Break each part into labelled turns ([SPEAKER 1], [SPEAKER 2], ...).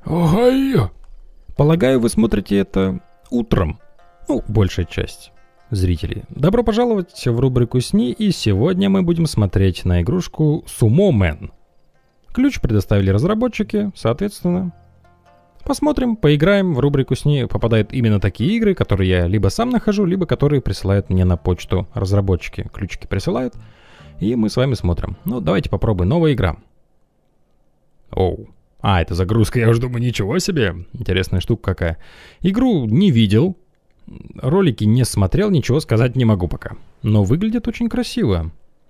[SPEAKER 1] Ой! Полагаю, вы смотрите это утром. Ну, большая часть зрителей. Добро пожаловать в рубрику «СНИ», и сегодня мы будем смотреть на игрушку Sumo Man. Ключ предоставили разработчики, соответственно. Посмотрим, поиграем. В рубрику «СНИ» попадают именно такие игры, которые я либо сам нахожу, либо которые присылают мне на почту разработчики. Ключики присылают, и мы с вами смотрим. Ну, давайте попробуем. Новая игра. Оу. Это загрузка, я уже думаю, ничего себе. Интересная штука какая. Игру не видел, ролики не смотрел, ничего сказать не могу пока. Но выглядит очень красиво.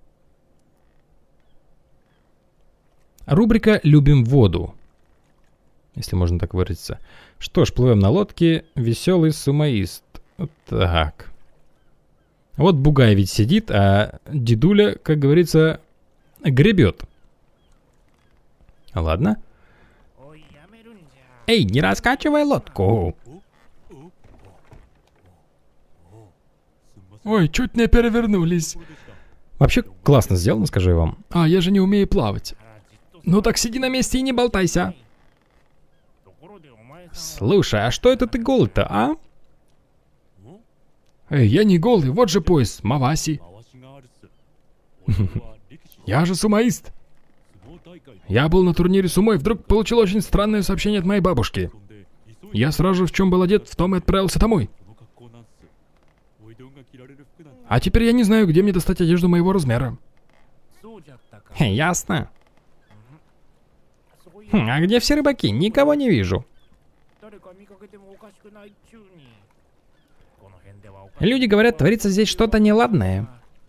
[SPEAKER 1] Рубрика «Любим воду», если можно так выразиться. Что ж, плывем на лодке, веселый сумоист. Так. Вот бугай ведь сидит, а дедуля, как говорится, гребет. Ладно. Эй, не раскачивай лодку.
[SPEAKER 2] Ой, чуть не перевернулись.
[SPEAKER 1] Вообще классно сделано, скажу я вам.
[SPEAKER 2] Я же не умею плавать.
[SPEAKER 1] Ну так сиди на месте и не болтайся. Слушай, а что это ты голый-то, а?
[SPEAKER 2] Эй, я не голый, вот же пояс, Маваси. Я же сумоист. Я был на турнире сумо и вдруг получил очень странное сообщение от моей бабушки. Я сразу же в чем был одет, в том и отправился домой. А теперь я не знаю, где мне достать одежду моего размера.
[SPEAKER 1] Ясно. А где все рыбаки? Никого не вижу. Люди говорят, творится здесь что-то неладное.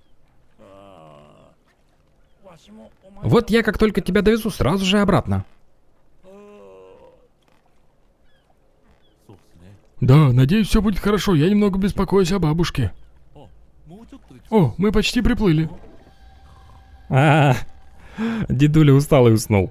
[SPEAKER 1] Вот я как только тебя довезу, сразу же обратно.
[SPEAKER 2] Да, надеюсь, все будет хорошо. Я немного беспокоюсь о бабушке. О, мы почти приплыли.
[SPEAKER 1] Дедуля устал и уснул.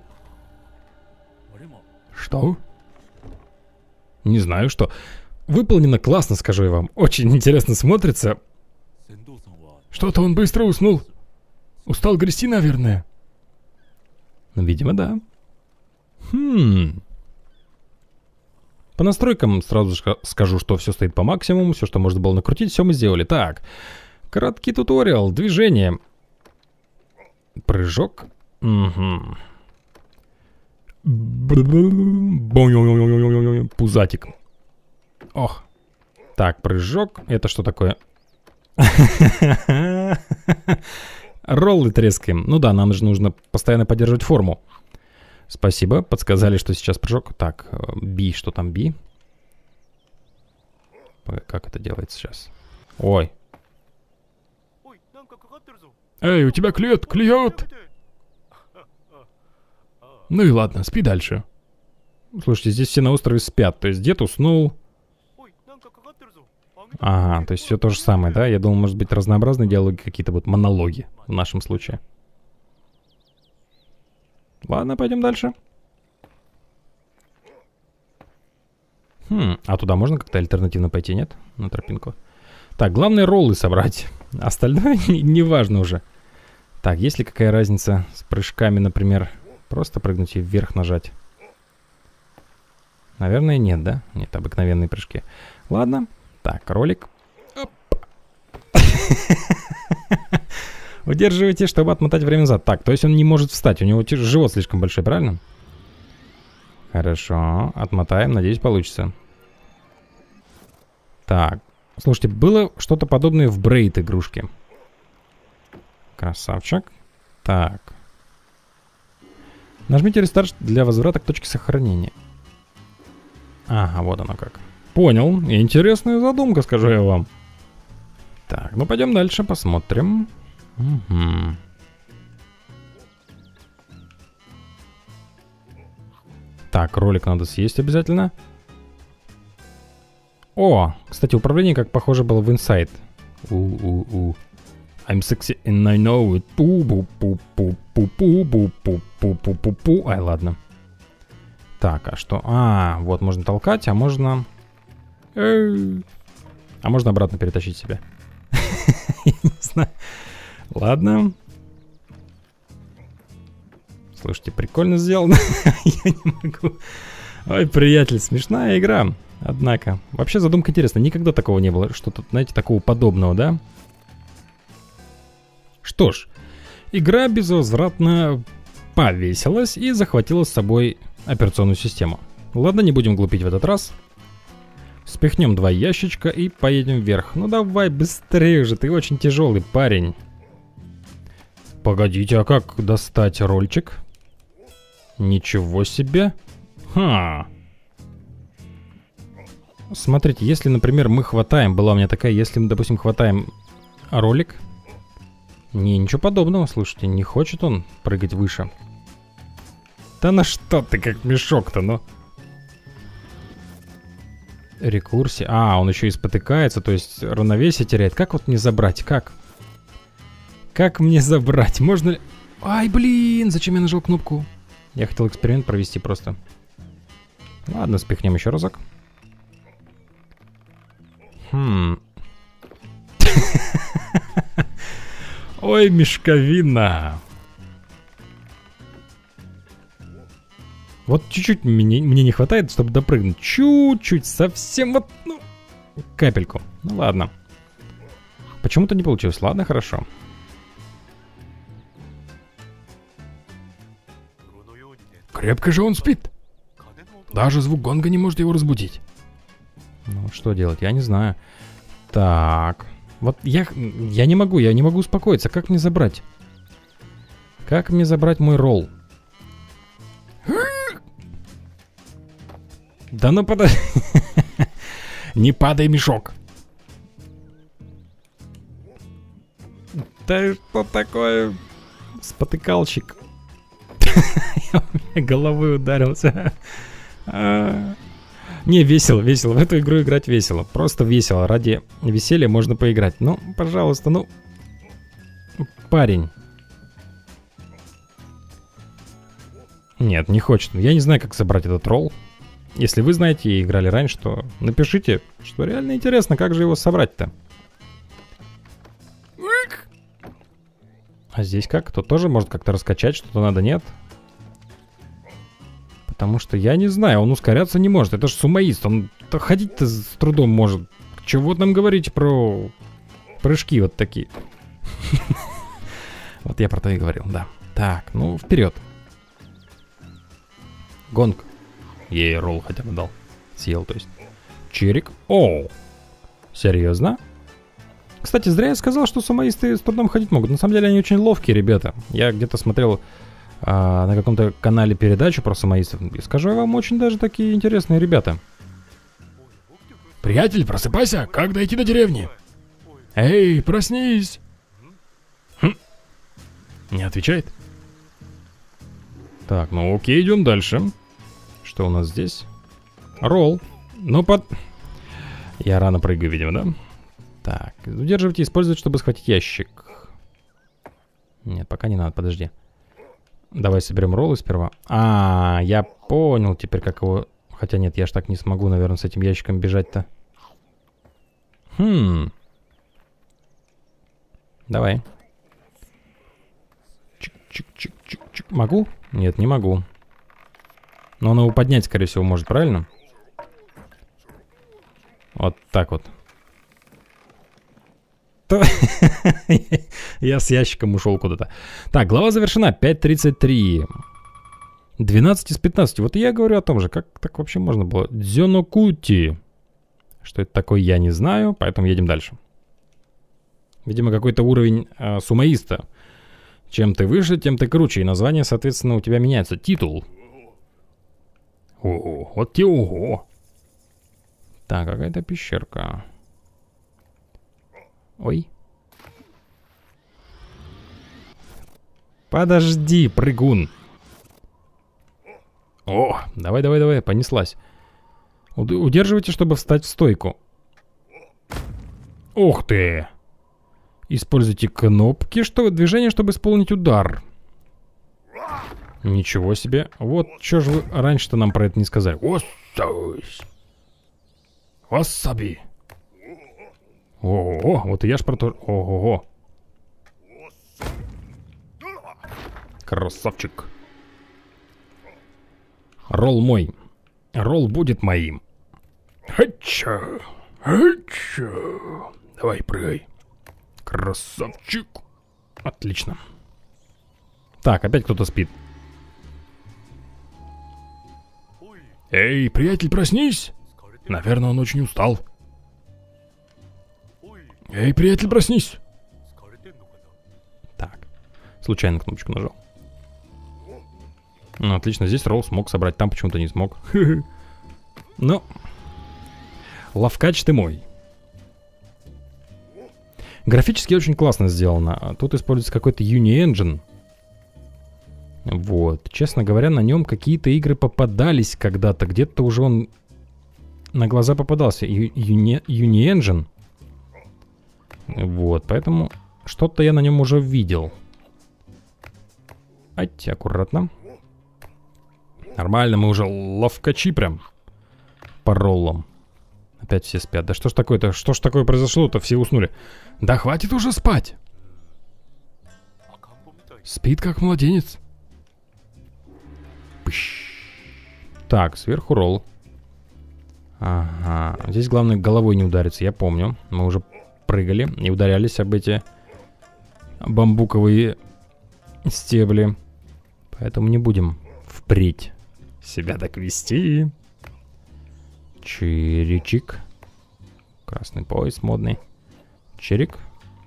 [SPEAKER 2] Что?
[SPEAKER 1] Не знаю, что. Выполнено классно, скажу я вам. Очень интересно смотрится.
[SPEAKER 2] Что-то он быстро уснул. Устал грести, наверное.
[SPEAKER 1] Ну, видимо, да. По настройкам сразу же скажу, что все стоит по максимуму. Все, что можно было накрутить, все мы сделали. Так, краткий туториал. Движение. Прыжок. Угу. Пузатик. Ох. Так, прыжок. Это что такое? Роллы трескаем. Ну да, нам же нужно постоянно поддерживать форму. Спасибо, подсказали, что сейчас прыжок. Так, би, что там би? Как это делается сейчас? Ой.
[SPEAKER 2] Эй, у тебя клюет, клюет! Ну и ладно, спи дальше.
[SPEAKER 1] Слушайте, здесь все на острове спят. То есть дед уснул. Ага, то есть все то же самое, да? Я думал, может быть, разнообразные диалоги, какие-то вот монологи в нашем случае. Ладно, пойдем дальше. А туда можно как-то альтернативно пойти, нет? На тропинку. Так, главное роллы собрать. Остальное не важно уже. Так, есть ли какая разница с прыжками, например? Просто прыгнуть и вверх нажать. Наверное, нет, да? Нет, обыкновенные прыжки. Ладно. Так, ролик. Удерживайте, чтобы отмотать время назад. Так, то есть он не может встать. У него живот слишком большой, правильно? Хорошо. Отмотаем. Надеюсь, получится. Так. Слушайте, было что-то подобное в Брейд игрушке. Красавчик. Так. Нажмите рестарт для возврата к точке сохранения. Ага, вот оно как. Понял. Интересная задумка, скажу я вам. Так, ну пойдем дальше, посмотрим. Угу. Так, ролик надо съесть обязательно. О, кстати, управление как похоже было в Inside. I'm sexy and I know it. Пу-пу-пу-пу-пу-пу-пу-пу-пу-пу-пу. Ай, ладно. Так, а что? Вот можно толкать, а можно... А можно обратно перетащить себя. Я не знаю. Ладно. Слушайте, прикольно сделано. Я не могу Ой, приятель, смешная игра. Однако, вообще задумка интересная. Никогда такого не было, что тут, знаете, такого подобного, да? Что ж, игра безвозвратно повесилась и захватила с собой операционную систему. Ладно, не будем глупить в этот раз. Спихнем 2 ящичка и поедем вверх. Ну давай быстрее же, ты очень тяжелый парень. Погодите, а как достать рольчик? Ничего себе. Ха. Смотрите, если, например, мы хватаем, была у меня такая, если мы, допустим, хватаем ролик. Не, ничего подобного, слушайте, не хочет он прыгать выше. Да на что ты как мешок-то, ну? Рекурсия. А, он еще и спотыкается, то есть равновесие теряет. Как вот мне забрать? Как? Как мне забрать? Можно ли... Ай, блин, зачем я нажал кнопку? Я хотел эксперимент провести просто. Ладно, спихнем еще разок. Ой, мешковина. Вот чуть-чуть мне не хватает, чтобы допрыгнуть. Чуть-чуть, совсем вот, ну, капельку. Ну ладно. Почему-то не получилось. Ладно, хорошо.
[SPEAKER 2] Крепко же он спит. Даже звук гонга не может его разбудить.
[SPEAKER 1] Ну, что делать? Я не знаю. Так. Вот я не могу успокоиться. Как мне забрать? Как мне забрать мой ролл? Да ну подожди.
[SPEAKER 2] Не падай, мешок.
[SPEAKER 1] Да что такое? Спотыкалчик. Я у меня головой ударился. Не, весело. В эту игру играть весело. Просто весело. Ради веселья можно поиграть. Ну, пожалуйста, ну. Парень. Нет, не хочет. Я не знаю, как забрать этот ролл. Если вы знаете и играли раньше, то напишите, что реально интересно, как же его собрать-то. А здесь как? Тут тоже может как-то раскачать, что-то надо, нет? Потому что я не знаю, он ускоряться не может. Это ж сумоист, он ходить-то с трудом может. Чего там говорить про прыжки вот такие? Вот я про то и говорил, да. Так, ну вперед. Гонг. Ей ролл хотя бы дал. Съел, то есть. Чирик. Оу. Серьезно? Кстати, зря я сказал, что сумоисты с трудом ходить могут. На самом деле они очень ловкие ребята. Я где-то смотрел на каком-то канале передачу про сумоистов. И скажу я вам, очень даже такие интересные ребята.
[SPEAKER 2] Приятель, просыпайся. Как дойти до деревни? Эй, проснись. Не отвечает.
[SPEAKER 1] Так, ну окей, идем дальше. Что у нас здесь? Ролл. Ну, Я рано прыгаю, видимо, да? Так, удерживайте, использовать, чтобы схватить ящик. Нет, пока не надо, подожди. Давай соберем роллы сперва. А, я понял теперь, как его... Хотя нет, я ж так не смогу, наверное, с этим ящиком бежать-то. Давай. Чик-чик-чик-чик-чик. Могу? Нет, не могу. Но он его поднять, скорее всего, может, правильно? Вот так вот. Я с ящиком ушел куда-то. Так, глава завершена. 5:33. 12 из 15. Вот и я говорю о том же. Как так вообще можно было? Дзёнокути. Что это такое, я не знаю. Поэтому едем дальше. Видимо, какой-то уровень сумоиста. Чем ты выше, тем ты круче. И название, соответственно, у тебя меняется. Титул. Ого, вот те ого. Так, какая-то пещерка. Ой. Подожди, прыгун. О, давай, понеслась. Удерживайте, чтобы встать в стойку. Ух ты. Используйте кнопки, движение, чтобы исполнить удар. Ничего себе. Вот, что же вы раньше-то нам про это не сказали.
[SPEAKER 2] Васаби.
[SPEAKER 1] Ого, вот и я ж про то... Ого-го. Красавчик. Ролл мой. Ролл будет моим.
[SPEAKER 2] Хача. Хача. Давай, прыгай. Красавчик.
[SPEAKER 1] Отлично. Так, опять кто-то спит.
[SPEAKER 2] Эй, приятель, проснись. Наверное, он очень устал. Эй, приятель, проснись.
[SPEAKER 1] Так, случайно кнопочку нажал. Ну, отлично, здесь Ролл смог собрать, там почему-то не смог. Ну, ловкач ты мой. Графически очень классно сделано. Тут используется какой-то Uni-Engine. Вот, честно говоря, на нем какие-то игры попадались когда-то. Где-то уже он на глаза попадался. Uni-Engine. Вот, поэтому что-то я на нем уже видел. Ать, аккуратно. Нормально, мы уже ловкачи прям. По роллам. Опять все спят. Да что ж такое-то? Что ж такое произошло-то? Все уснули.
[SPEAKER 2] Да хватит уже спать. Спит как младенец.
[SPEAKER 1] Так, сверху ролл. Ага. Здесь главное головой не удариться, я помню. Мы уже прыгали и ударялись об эти бамбуковые стебли. Поэтому не будем впредь себя так вести. Чиричик. Красный пояс модный. Чирик.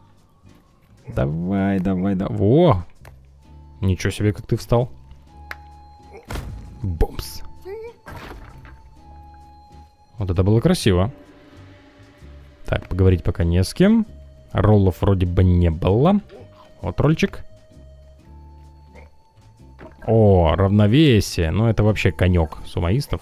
[SPEAKER 1] Давай, давай, давай. Во! Ничего себе, как ты встал. Бомс. Вот это было красиво. Так, поговорить пока не с кем. Роллов вроде бы не было. Вот рольчик. О, равновесие. Ну, это вообще конек сумоистов.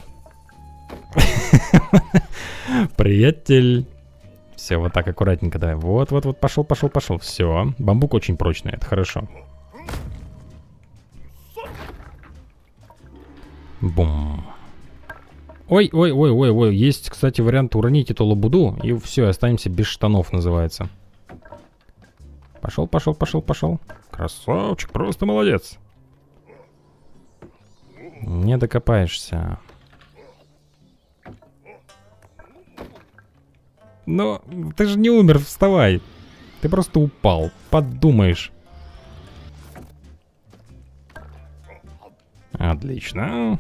[SPEAKER 1] Приятель. Все, вот так аккуратненько, давай. Вот, вот, вот, пошел, пошел, пошел. Все. Бамбук очень прочный, это хорошо. Бум. Ой, ой, ой, ой, ой. Есть, кстати, вариант уронить эту лабуду. И все, останемся без штанов, называется. Пошел, пошел, пошел, пошел.
[SPEAKER 2] Красавчик, просто молодец.
[SPEAKER 1] Не докопаешься. Но ты же не умер, вставай. Ты просто упал. Подумаешь. Отлично.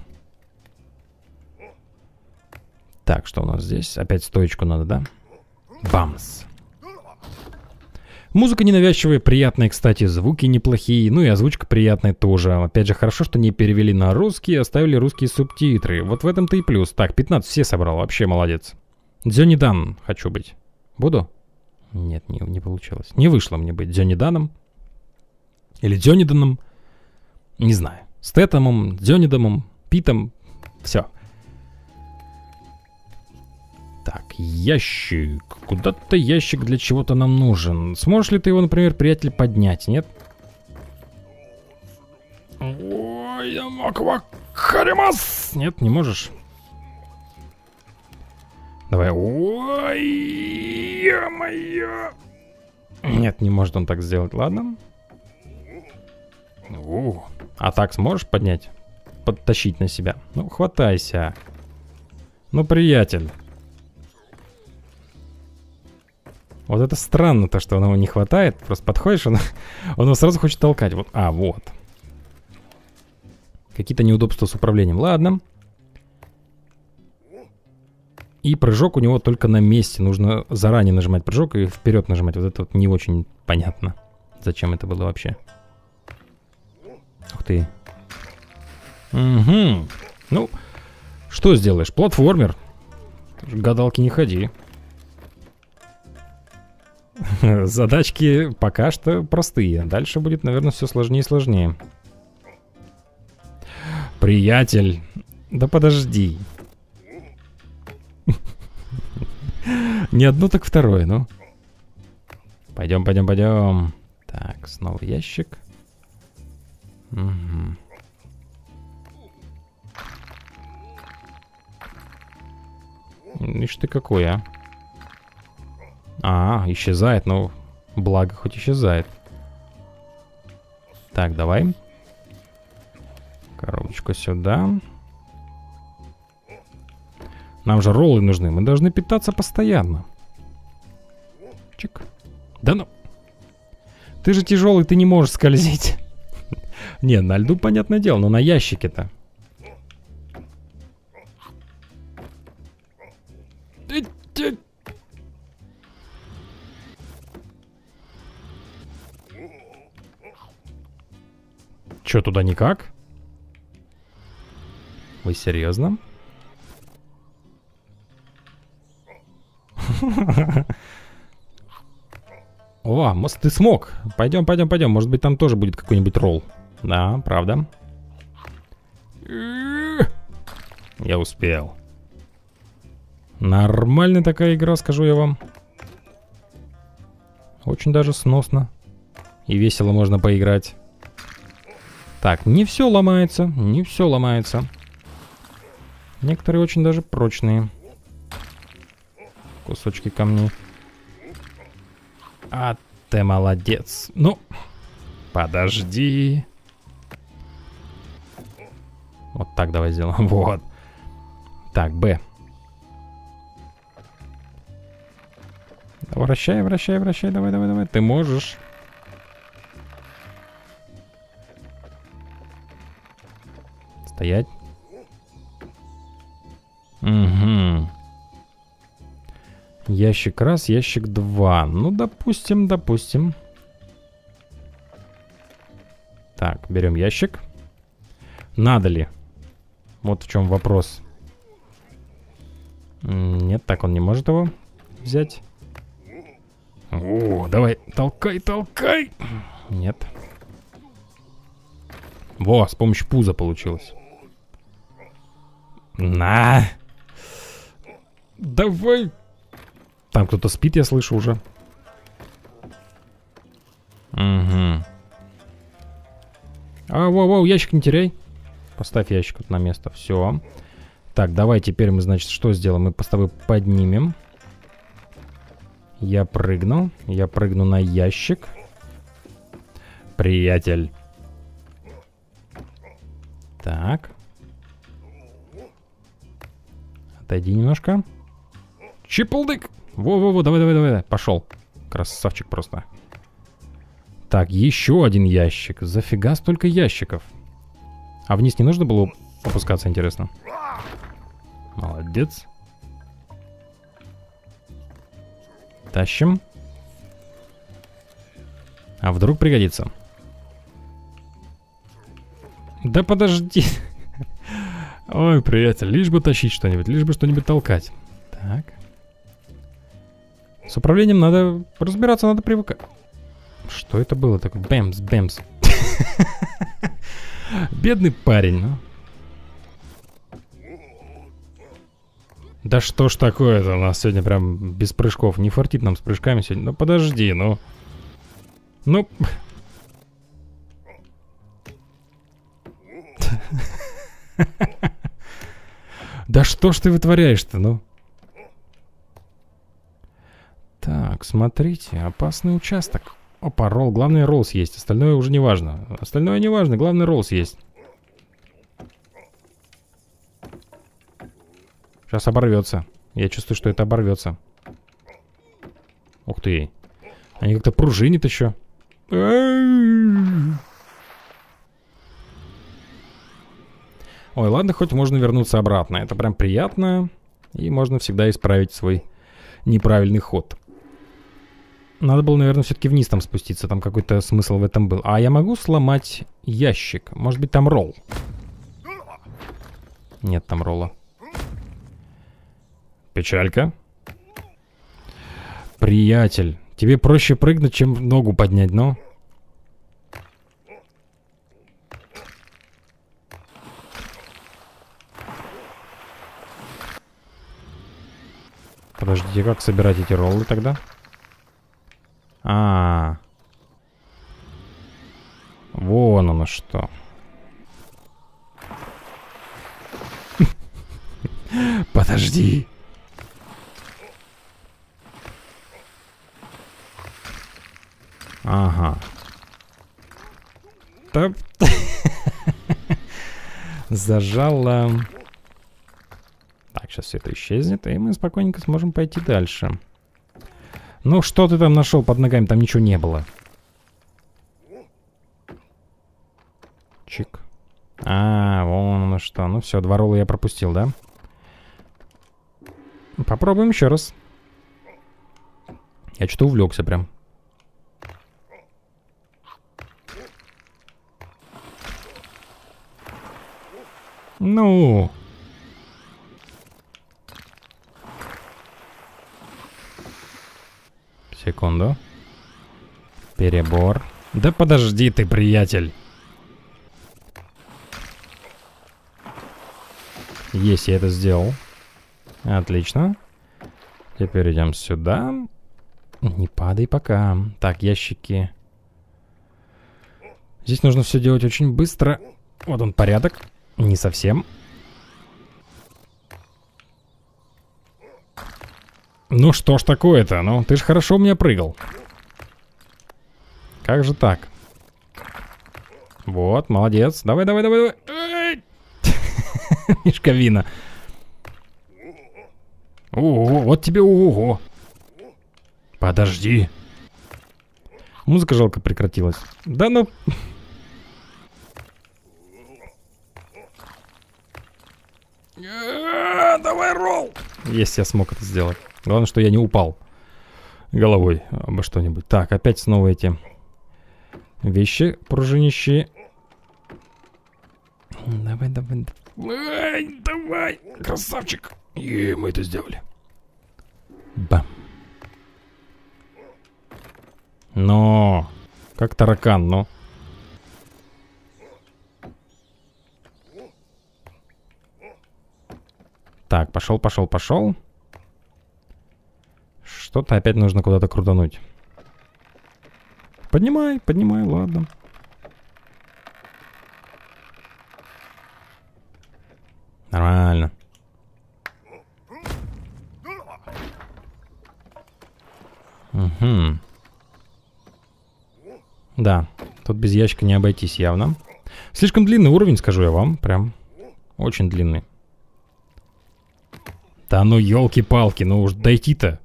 [SPEAKER 1] Так, что у нас здесь? Опять стоечку надо, да? Бамс. Музыка ненавязчивая, приятная, кстати, звуки неплохие, ну и озвучка приятная тоже. Опять же, хорошо, что не перевели на русский, оставили русские субтитры. Вот в этом-то и плюс. Так, 15 все собрал, вообще молодец. Дзёнидан хочу быть. Буду? Нет, не получилось. Не вышло мне быть Дзёниданом. Или Дзёниданом. Не знаю. Стэтомом, Дзёнидомом, Питом. Все. Так, ящик. Куда-то ящик для чего-то нам нужен. Сможешь ли ты его, например, приятель, поднять, нет?
[SPEAKER 2] Ой, я маква харимас.
[SPEAKER 1] Нет, не можешь. Давай.
[SPEAKER 2] Ой, ё-моё.
[SPEAKER 1] Нет, не может он так сделать. Ладно. А так сможешь поднять? Подтащить на себя? Ну, хватайся. Ну, приятель. Вот это странно, то, что он его не хватает. Просто подходишь, он его сразу хочет толкать. Вот. А, вот. Какие-то неудобства с управлением. Ладно. И прыжок у него только на месте. Нужно заранее нажимать прыжок и вперед нажимать. Вот это вот не очень понятно. Зачем это было вообще? Ух ты. Угу. Ну, что сделаешь? Платформер. Гадалки не ходи. Задачки пока что простые. Дальше будет, наверное, все сложнее и сложнее. Приятель. Да подожди. Не одно, так второе, ну. Пойдем, пойдем, пойдем. Так, снова ящик. Угу. Ишь ты какой, а. А, исчезает, ну, благо хоть исчезает. Так, давай. Коробочку сюда. Нам же роллы нужны. Мы должны питаться постоянно. Чик. Да ну. Ты же тяжелый, ты не можешь скользить. Не, на льду, понятное дело, но на ящике-то. Чё, туда никак? Вы серьезно? О, мост, ты смог. Пойдем, пойдем, пойдем. Может быть, там тоже будет какой-нибудь ролл. Да, правда. Я успел. Нормальная такая игра, скажу я вам. Очень даже сносно. И весело можно поиграть. Так, не все ломается. Не все ломается. Некоторые очень даже прочные. Кусочки камней. А ты молодец. Ну, подожди. Вот так давай сделаем. Вот. Так, Б. Вращай, вращай, вращай. Давай, давай, давай. Ты можешь. Стоять. Угу. Ящик раз, ящик два. Ну, допустим, допустим. Так, берем ящик. Надо ли? Вот в чем вопрос. Нет, так он не может его взять. О, давай, толкай, толкай. Нет. Во, с помощью пуза получилось. На. Давай. Там кто-то спит, я слышу уже. Угу. А, воу, ящик не теряй. Поставь ящик вот на место. Все. Так, давай теперь мы, значит, что сделаем? Мы с тобой поднимем. Я прыгну. Я прыгну на ящик. Приятель. Так. Отойди немножко. Чиполдык! Во-во-во, давай, давай, давай. Пошел. Красавчик просто. Так, еще один ящик. Зафига столько ящиков. А вниз не нужно было опускаться, интересно? Молодец. Тащим. А вдруг пригодится? Да подожди. Ой, приятель, лишь бы тащить что-нибудь, лишь бы что-нибудь толкать. Так. С управлением надо разбираться, надо привыкать. Что это было такое? Бэмс, бэмс. Бедный парень, ну. Да что ж такое-то у нас сегодня прям без прыжков. Не фартит нам с прыжками сегодня. Ну подожди, ну. Ну. Да что ж ты вытворяешь-то, ну? Так, смотрите, опасный участок. Опа, ролл, главное ролл съесть. Остальное уже не важно. Остальное не важно, главное ролл съесть. Сейчас оборвется. Я чувствую, что это оборвется. Ух ты. Они как-то пружинят еще. Ой, ладно, хоть можно вернуться обратно. Это прям приятно. И можно всегда исправить свой неправильный ход. Надо было, наверное, все-таки вниз там спуститься. Там какой-то смысл в этом был. А я могу сломать ящик? Может быть, там ролл? Нет там ролла. Печалька. Приятель, тебе проще прыгнуть, чем ногу поднять, но... Подождите, как собирать эти роллы тогда? Вон оно что. Подожди. Ага. Да. Зажала. Так, сейчас все это исчезнет, и мы спокойненько сможем пойти дальше. Ну, что ты там нашел под ногами? Там ничего не было. Чик. А, вон оно что. Ну все, 2 ролла я пропустил, да? Попробуем еще раз. Я что-то увлекся прям. Ну. Секунду. Перебор. Да подожди ты, приятель. Есть, я это сделал. Отлично. Теперь идем сюда. Не падай пока. Так, ящики. Здесь нужно все делать очень быстро. Вот он, порядок. Не совсем. Ну что ж такое-то? Ну, ты же хорошо у меня прыгал. Как же так? Вот, молодец. Давай, давай, давай, давай. Мешковина. Ого, вот тебе ого. Подожди. Музыка жалко прекратилась. Да ну... Давай, ролл. Есть, я смог это сделать. Главное, что я не упал головой обо что-нибудь. Так, опять снова эти вещи пружинищие. Давай, давай, давай, давай, красавчик. Мы это сделали. Бам. Но, как таракан, но. Так, пошел, пошел, пошел. Что-то опять нужно куда-то крутануть. Поднимай, поднимай, ладно. Нормально. Угу. Да, тут без ящика не обойтись явно. Слишком длинный уровень, скажу я вам. Прям очень длинный. Да ну елки-палки, ну уж дойти-то.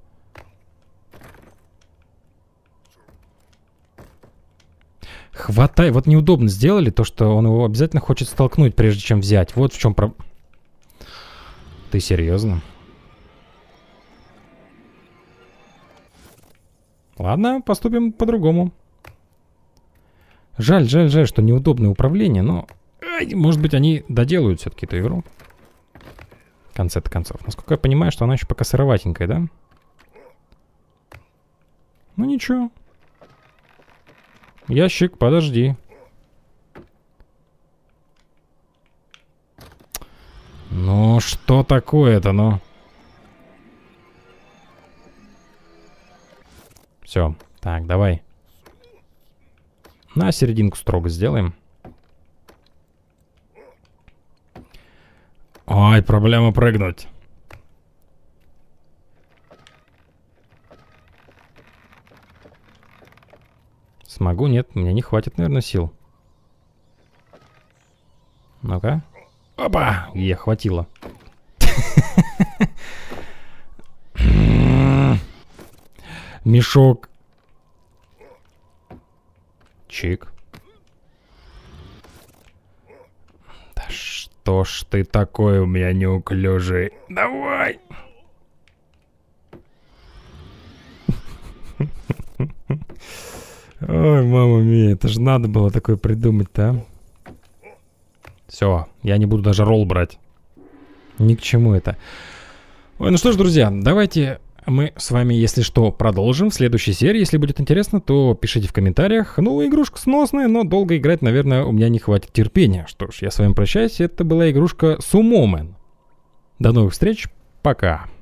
[SPEAKER 1] Хватай, вот неудобно сделали то, что он его обязательно хочет столкнуть, прежде чем взять. Вот в чем проблема. Ты серьезно? Ладно, поступим по-другому. Жаль, жаль, жаль, что неудобное управление, но... может быть, они доделают все-таки эту игру. В конце-то концов. Насколько я понимаю, что она еще пока сыроватенькая, да? Ну ничего. Ящик, подожди. Ну, что такое-то, ну? Все, так, давай. На серединку строго сделаем. Ой, проблема прыгнуть. Смогу? Нет, мне не хватит, наверное, сил. Ну-ка. Опа! Хватило. Мешок. Чик. Да что ж ты такой у меня неуклюжий? Давай! Ой, мама мия, это же надо было такое придумать-то, а? Все, я не буду даже ролл брать. Ни к чему это. Ой, ну что ж, друзья, давайте мы с вами, если что, продолжим в следующей серии. Если будет интересно, то пишите в комментариях. Ну, игрушка сносная, но долго играть, наверное, у меня не хватит терпения. Что ж, я с вами прощаюсь. Это была игрушка Sumo Man. До новых встреч. Пока.